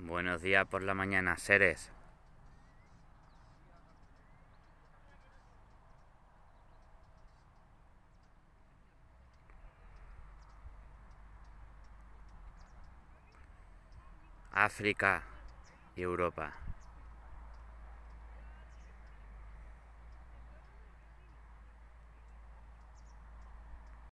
Buenos días por la mañana, seres. África y Europa.